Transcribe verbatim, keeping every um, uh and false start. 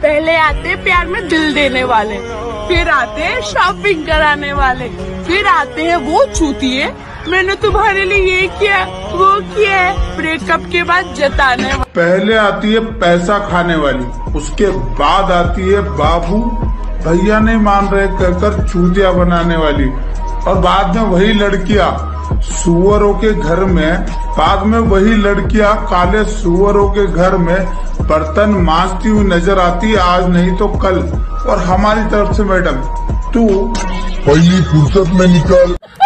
पहले आते प्यार में दिल देने वाले, फिर आते हैं शॉपिंग कराने वाले, फिर आते हैं वो चूतिए मैंने तुम्हारे लिए ये किया वो किया है ब्रेकअप के बाद जताने वाले। पहले आती है पैसा खाने वाली, उसके बाद आती है बाबू भैया नहीं मान रहे कहकर चूतिया बनाने वाली, और बाद में वही लड़कियां सुअरों के घर में बाद में वही लड़कियां काले सुअरों के घर में बर्तन मांजती हुई नजर आती है, आज नहीं तो कल। और हमारी तरफ से मैडम तू पहली फुर्सत में निकल।